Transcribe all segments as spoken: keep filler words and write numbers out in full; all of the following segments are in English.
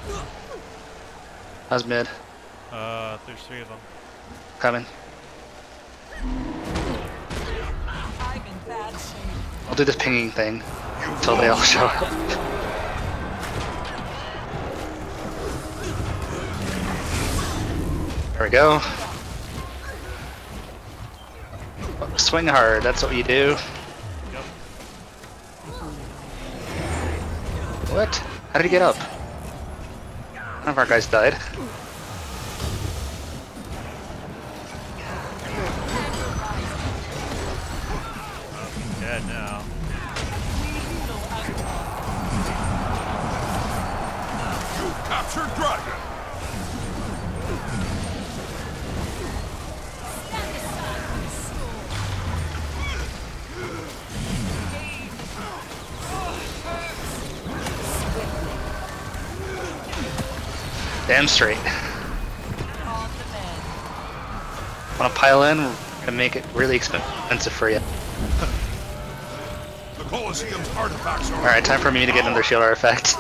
How's mid? Uh, there's three of them. Coming. I'm in bad shape. I'll do this pinging thing until they all show up. There we go. Swing hard, that's what you do. Yep. What? How did he get up? One of our guys died. He's dead now. Captured dragon. Damn straight. Want to pile in? We're gonna make it really expensive for you. The Colosseum's artifacts are. Alright, time for me to get another shield artifact.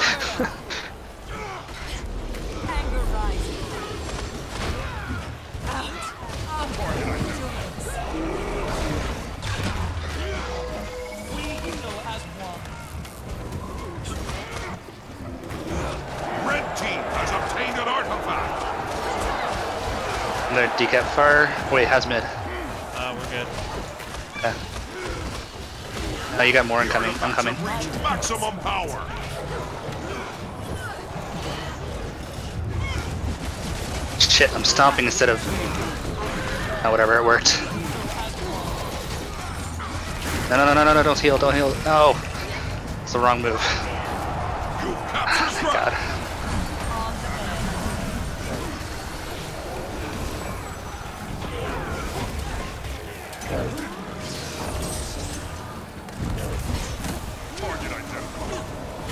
Red team has obtained an artifact. Another decap fire. Wait, how's mid? Uh, we're good. Okay. Oh, you got more incoming. I'm coming. Reached maximum power. Shit, I'm stomping instead of... Oh, whatever, it worked. No, no, no, no, no, no, don't heal, don't heal. No! It's the wrong move. You Oh captured my god. target identified.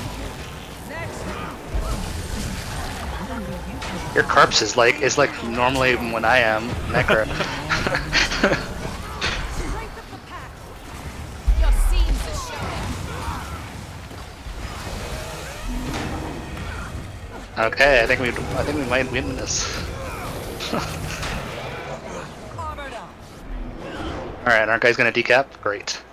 Your corpse is like is like normally when I am Necro. Strength of the pack. Your seams are showing. Okay, I think we I think we might win this. Armored up. All right, our guy's gonna decap. Great.